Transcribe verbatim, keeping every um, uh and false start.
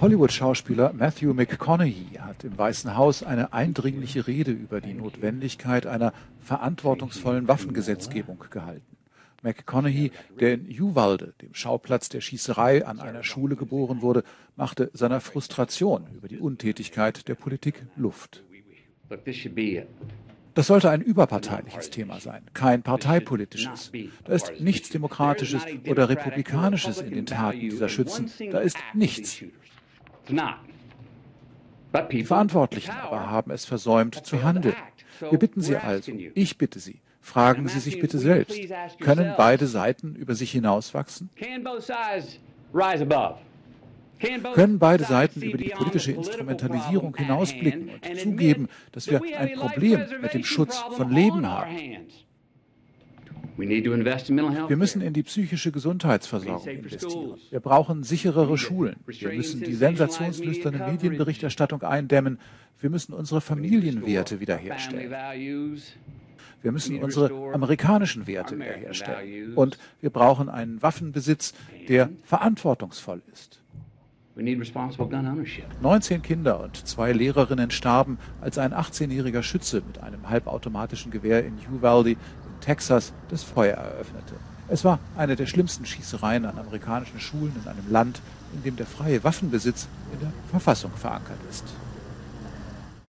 Hollywood-Schauspieler Matthew McConaughey hat im Weißen Haus eine eindringliche Rede über die Notwendigkeit einer verantwortungsvollen Waffengesetzgebung gehalten. McConaughey, der in Uvalde, dem Schauplatz der Schießerei an einer Schule, geboren wurde, machte seiner Frustration über die Untätigkeit der Politik Luft. Das sollte ein überparteiliches Thema sein, kein parteipolitisches. Da ist nichts Demokratisches oder Republikanisches in den Taten dieser Schützen, da ist nichts. Die Verantwortlichen aber haben es versäumt zu handeln. Wir bitten Sie also, ich bitte Sie, fragen Sie sich bitte selbst, können beide Seiten über sich hinauswachsen? Können beide Seiten über die politische Instrumentalisierung hinausblicken und zugeben, dass wir ein Problem mit dem Schutz von Leben haben? Wir müssen in die psychische Gesundheitsversorgung investieren. Wir brauchen sicherere Schulen. Wir müssen die sensationslüsterne Medienberichterstattung eindämmen. Wir müssen unsere Familienwerte wiederherstellen. Wir müssen unsere amerikanischen Werte wiederherstellen. Und wir brauchen einen Waffenbesitz, der verantwortungsvoll ist. neunzehn Kinder und zwei Lehrerinnen starben, als ein achtzehnjähriger Schütze mit einem halbautomatischen Gewehr in Uvalde in Texas das Feuer eröffnete. Es war eine der schlimmsten Schießereien an amerikanischen Schulen in einem Land, in dem der freie Waffenbesitz in der Verfassung verankert ist.